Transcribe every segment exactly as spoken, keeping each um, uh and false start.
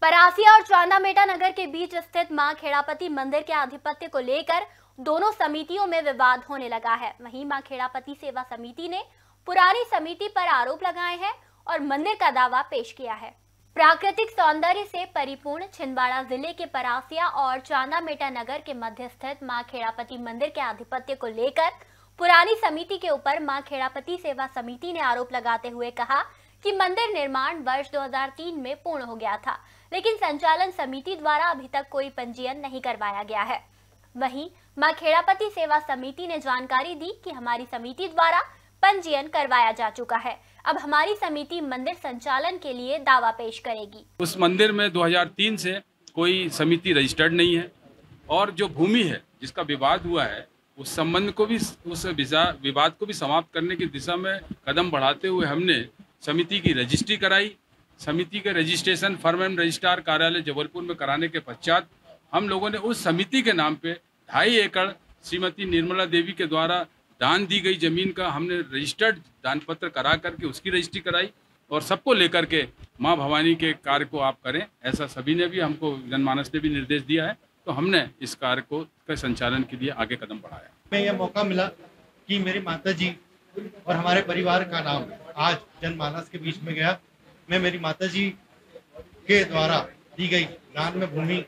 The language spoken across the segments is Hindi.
परासिया और चांदा-मेटा नगर के बीच स्थित मां खेड़ापति मंदिर के आधिपत्य को लेकर दोनों समितियों में विवाद होने लगा है। वहीं मां खेड़ापति सेवा समिति ने पुरानी समिति पर आरोप लगाए हैं और मंदिर का दावा पेश किया है। प्राकृतिक सौंदर्य से परिपूर्ण छिंदवाड़ा जिले के परासिया और चांदा-मेटा नगर के मध्य स्थित मां खेड़ापति मंदिर के आधिपत्य को लेकर पुरानी समिति के ऊपर मां खेड़ापति सेवा समिति ने आरोप लगाते हुए कहा कि मंदिर निर्माण वर्ष दो हज़ार तीन में पूर्ण हो गया था, लेकिन संचालन समिति द्वारा अभी तक कोई पंजीयन नहीं करवाया गया है। वहीं मां खेड़ापति सेवा समिति ने जानकारी दी कि हमारी समिति द्वारा पंजीयन करवाया जा चुका है। अब हमारी समिति मंदिर संचालन के लिए दावा पेश करेगी। उस मंदिर में दो हज़ार तीन से कोई समिति रजिस्टर्ड नहीं है और जो भूमि है जिसका विवाद हुआ है उस संबंध को भी उस विवाद को भी समाप्त करने की दिशा में कदम बढ़ाते हुए हमने समिति की रजिस्ट्री कराई। समिति के रजिस्ट्रेशन फर्म एंड रजिस्ट्रार कार्यालय जबलपुर में कराने के पश्चात हम लोगों ने उस समिति के नाम पे ढाई एकड़ श्रीमती निर्मला देवी के द्वारा दान दी गई जमीन का हमने रजिस्टर्ड दान पत्र करा करके उसकी रजिस्ट्री कराई और सबको लेकर के मां भवानी के कार्य को आप करें, ऐसा सभी ने भी हमको जनमानस ने भी निर्देश दिया है। तो हमने इस कार्य को के संचालन के लिए आगे कदम बढ़ाया। मैं यह मौका मिला कि मेरी माता जी और हमारे परिवार का नाम आज जनमानस के बीच में गया। मैं मेरी माता जी के द्वारा दी गई दान में भूमि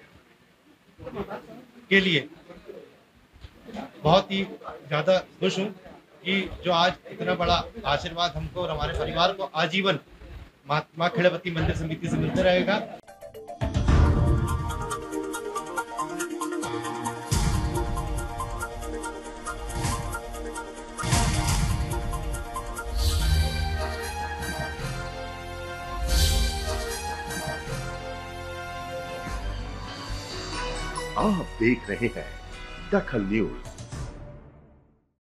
के लिए बहुत ही ज़्यादा खुश हूँ कि जो आज इतना बड़ा आशीर्वाद हमको और हमारे परिवार को आजीवन मां खेड़ापति मंदिर समिति से मिलता रहेगा। आप देख रहे हैं दखल न्यूज।